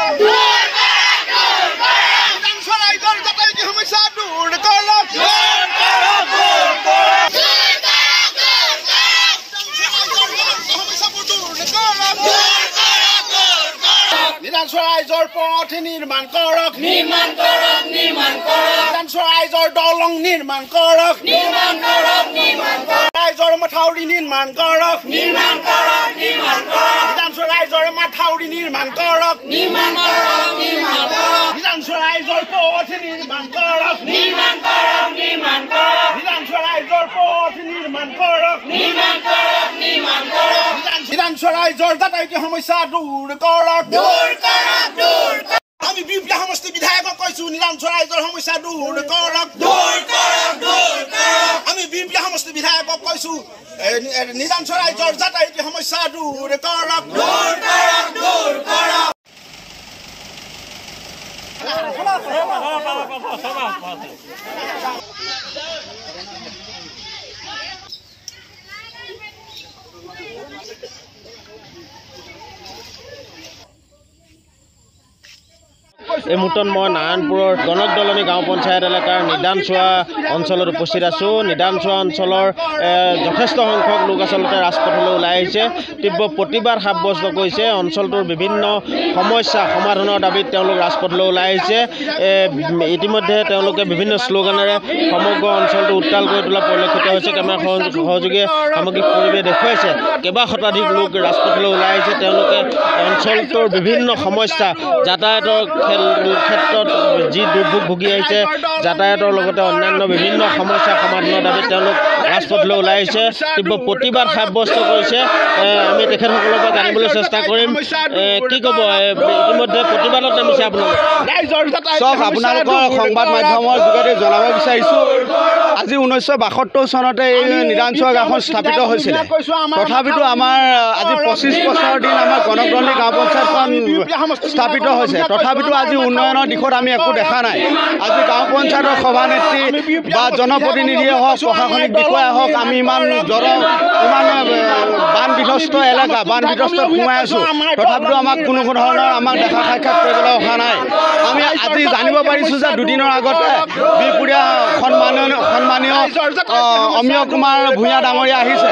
ৰাইজৰ পথ নিৰ্মাণ কৰক ৰাইজৰ দলং নিৰ্মাণ কৰক ৰাইজৰ মাথাউৰি নিৰ্মাণ কৰক ৰাইজৰ মাথাউৰি নিৰ্মাণ কৰক ৰাইজৰ পথ নিৰ্মাণ কৰক ৰাইজৰ পথ নিৰ্মাণ কৰক ৰাইজৰ যাতায়াতী সমস্যা দূৰ কৰক আমি বিপ্লৱ সমষ্টি বিধায়কক কৈছো নিৰাঞ্চল ৰাইজৰ সমস্যা দূৰ কৰক আমি বিপ্লৱ সমষ্টি বিধায়কক কৈছো নিৰাঞ্চল ৰাইজৰ যাতায়াতী সমস্যা দূৰ কৰক এই মুহূৰ্তত মই নাৰায়ণপুৰৰ গণক দলনি গাঁও পঞ্চায়ত এলেকাৰ নিদানচোৱা অঞ্চলত উপস্থিত আছোঁ। নিদানচোৱা অঞ্চলৰ যথেষ্ট সংখ্যক লোক আচলতে ৰাজপথলৈ ওলাই আহিছে, তীব্ৰ প্ৰতিবাদ সাব্যস্ত কৰিছে। অঞ্চলটোৰ বিভিন্ন সমস্যা সমাধানৰ দাবীত তেওঁলোক ৰাজপথলৈ ওলাই আহিছে। ইতিমধ্যে তেওঁলোকে বিভিন্ন শ্লোগানেৰে সমগ্ৰ অঞ্চলটো উত্তাল কৰি তোলা পৰিলক্ষিত হৈছে। কেমেৰা সহযোগীয়ে সামগ্ৰিক পৰিৱেশ দেখুৱাইছে। কেইবা শতাধিক লোক ৰাজপথলৈ ওলাই আহিছে। তেওঁলোকে অঞ্চলটোৰ বিভিন্ন সমস্যা, যাতায়াতৰ ক্ষেত্ৰত যি দুৰ্ভোগ ভুগি আহিছে, যাতায়াতৰ লগতে অন্যান্য বিভিন্ন সমস্যা সমাধানৰ দাবীত তেওঁলোক ৰাজপথলৈ ওলাই আহিছে, তীব্ৰ প্ৰতিবাদ সাব্যস্ত কৰিছে। আমি তেখেতসকলৰ পৰা জানিবলৈ চেষ্টা কৰিম। কি ক'ব, ইতিমধ্যে প্ৰতিবাদত নামিছে আপোনালোক? চব আপোনালোকৰ সংবাদ মাধ্যমৰ যোগেদি জনাব বিচাৰিছোঁ, আজি 1972 চনতে এই নিদানচোৱা গাঁওখন স্থাপিত হৈছিলে। তথাপিতো আমাৰ আজি 25 বছৰৰ দিন আমাৰ গণক দলনি গাঁও পঞ্চায়তখন স্থাপিত হৈছে। তথাপিতো আজি উন্নয়নৰ দিশত আমি একো দেখা নাই। আজি গাঁও পঞ্চায়তৰ সভানেত্ৰী বা জনপ্ৰতিনিধিয়ে হওক, প্ৰশাসনিক বিষয়া হওক, আমি ইমান বান বিধ্বস্ত এলেকা, বান বিধ্বস্তত সোমাই আছোঁ, তথাপিতো আমাক কোনো ধৰণৰ আমাক দেখা সাক্ষাৎ কৰিবলৈ অহা নাই। আমি আজি জানিব পাৰিছোঁ যে দুদিনৰ আগতে বিহপুৰীয়া সন্মানীয় অমিয় কুমাৰ ভূঞা ডাঙৰীয়া আহিছে।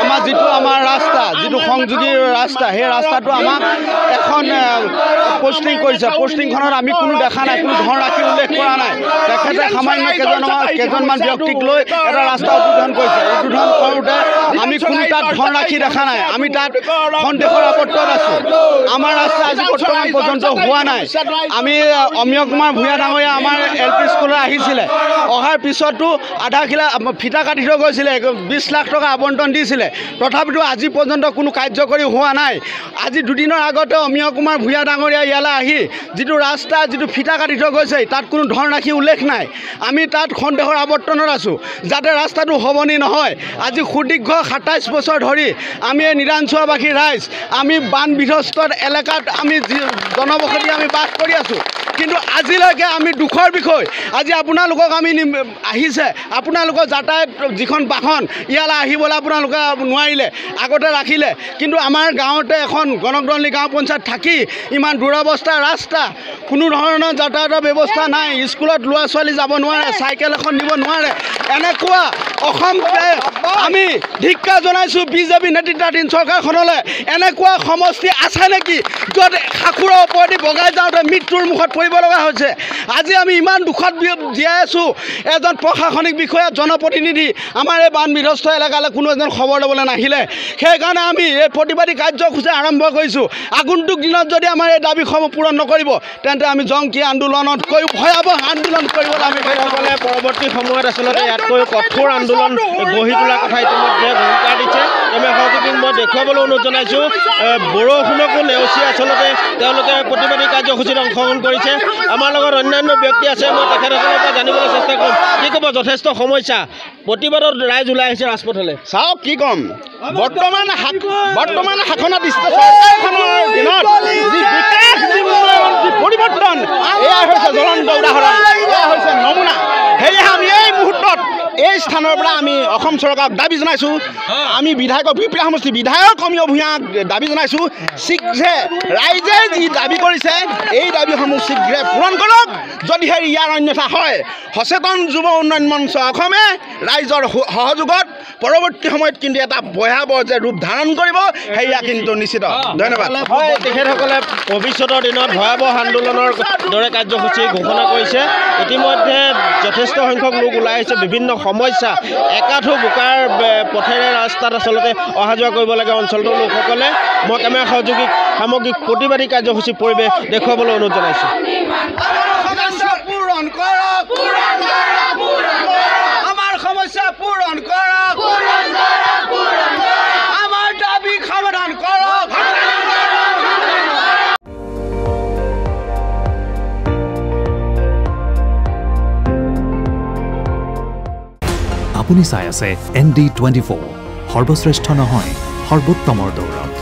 আমাৰ ৰাস্তা, যিটো সংযোগী ৰাস্তা, সেই ৰাস্তাটো আমাক এখন পোষ্টিং কৰিছে। পোষ্টিংখনত আমি কোনো দেখা নাই, কোনো ধনৰাশি উল্লেখ কৰা নাই। তেখেতে সামান্য কেইজনমান ব্যক্তিক লৈ এটা ৰাস্তা উদ্বোধন কৰিছে। উদ্বোধন কৰোঁতে আমি কোনো তাত ধনৰাশি দেখা নাই। আমি তাত সন্দেহৰ আপত্তিত আছোঁ। আমাৰ ৰাস্তা আজি বৰ্তমান পৰ্যন্ত হোৱা নাই। আমি অমিয় কুমাৰ ভূঞা ডাঙৰীয়া আমাৰ LP স্কুললৈ আহিছিলে। অহাৰ পিছতো আধা খিলা ফিটা কাটি থৈ গৈছিলে, 20 লাখ টকা আবণ্টন দিছিলে। তথাপিতো আজি পৰ্যন্ত কোনো কাৰ্যকৰী হোৱা নাই। আজি দুদিনৰ আগতে অমিয় কুমাৰ ভূঞা ডাঙৰীয়া ইয়ালৈ আহি যিটো ৰাস্তা, যিটো ফিটা কাটি থৈ গৈছে, তাত কোনো ধনৰাশি উল্লেখ নাই। আমি তাত সন্দেহৰ আৱৰ্তনত আছোঁ যাতে ৰাস্তাটো হ'বনি নহয়। আজি সুদীৰ্ঘ 27 বছৰ ধৰি আমি এই নিদানচোৱাবাসী ৰাইজ, আমি বান বিধ্বস্ত এলেকাত আমি জনবসতি আমি বাস কৰি আছোঁ। কিন্তু আজিলৈকে আমি দুখৰ বিষয়, আজি আপোনালোকক আমি আহিছে, আপোনালোকৰ যাতায়াত যিখন বাহন ইয়ালৈ আহিবলৈ আপোনালোকে নোৱাৰিলে, আগতে ৰাখিলে। কিন্তু আমাৰ গাঁৱতে এখন গণক দলনি গাঁও পঞ্চায়ত থাকি ইমান দুৰৱস্থা ৰাস্তা, কোনো ধৰণৰ যাতায়াতৰ ব্যৱস্থা নাই। স্কুলত ল'ৰা ছোৱালী যাব নোৱাৰে, চাইকেল এখন নিব নোৱাৰে। এনেকুৱা অসম আমি ধিক্কাৰ জনাইছোঁ বিজেপি নেতৃত্বাধীন চৰকাৰখনলৈ। এনেকুৱা সমষ্টি আছে নেকি য'ত সাঁকুৰৰ ওপৰেদি বগাই যাওঁতে মৃত্যুৰ মুখত পৰিব লগা হৈছে? আজি আমি ইমান দুখত জীয়াই আছোঁ। এজন প্ৰশাসনিক বিষয়া, জনপ্ৰতিনিধি আমাৰ এই বান বিধ্বস্ত এলেকালৈ কোনো এজন খবৰ ল'বলৈ নাহিলে। সেইকাৰণে আমি এই প্ৰতিবাদী কাৰ্যসূচী আৰম্ভ কৰিছোঁ। আগন্তুক দিনত যদি আমাৰ এই দাবীসমূহ পূৰণ নকৰিব, তেন্তে আমি জংকী আন্দোলনতকৈ ভয়াৱহ আন্দোলন কৰিবলৈ আমি পৰৱৰ্তী সময়ত আচলতে ইয়াতকৈ কঠোৰ আন্দোলন গঢ়ি তোলাৰ কথা ইতিমধ্যে ঘোষণা দিছে। আমি সহযোগীক মই দেখুৱাবলৈ অনুৰোধ জনাইছোঁ। বৰষুণকো নেওচি আচলতে তেওঁলোকে প্ৰতিবাদী কাৰ্যসূচীত অংশগ্ৰহণ কৰিছে। আমাৰ লগত অন্যান্য ব্যক্তি আছে, মই তেখেতসকলৰ পৰা জানিবলৈ চেষ্টা কৰিম। কি ক'ব, যথেষ্ট সমস্যা, প্ৰতিবাদত ৰাইজ ওলাই আহিছে ৰাজপথলৈ। চাওক কি ক'ম, বৰ্তমান শাসনাধীন চৰকাৰখনৰ দিনত যি বিকাশ, যি উন্নয়ন, যি পৰিৱৰ্তন, এয়া হৈছে জ্বলন্ত উদাহৰণ, এয়া হৈছে নমুনা। সেয়েহে আমি এই মুহূৰ্তত এই স্থানৰ পৰা আমি অসম চৰকাৰক দাবী জনাইছোঁ আমি বিধায়কক বিপ্ৰিয়া সমষ্টি বিধায়ক অমিয় ভূঞাক দাবী জনাইছোঁ শীঘ্ৰে ৰাইজে যি দাবী কৰিছে এই দাবীসমূহ শীঘ্ৰে পূৰণ কৰক যদিহে ইয়াৰ অন্যথা হয় সচেতন যুৱ উন্নয়ন মঞ্চ অসমে ৰাইজৰ সহযোগত পৰৱৰ্তী সময়ত কিন্তু এটা ভয়াৱহ যে ৰূপ ধাৰণ কৰিব সেয়া কিন্তু নিশ্চিত ধন্যবাদ হয় তেখেতসকলে ভৱিষ্যতৰ দিনত ভয়াৱহ আন্দোলনৰ দৰে কাৰ্যসূচী ঘোষণা কৰিছে ইতিমধ্যে যথেষ্ট সংখ্যক লোক ওলাই আহিছে বিভিন্ন সমস্যা একাঠো বোকাৰ পথেৰে ৰাস্তাত আচলতে অহা যোৱা কৰিব লাগে অঞ্চলটোৰ লোকসকলে মই কেমেৰা সহযোগী সামগ্ৰিক প্ৰতিবাদী কাৰ্যসূচী পৰিৱেশ দেখুৱাবলৈ অনুৰোধ জনাইছোঁ আমাৰ সমস্যা পূৰণ কৰক আমাৰ দাবী সমাধান কৰক আপুনি চাই আছে ND24 সৰ্বশ্ৰেষ্ঠ নহয় সৰ্বোত্তমৰ দৌৰত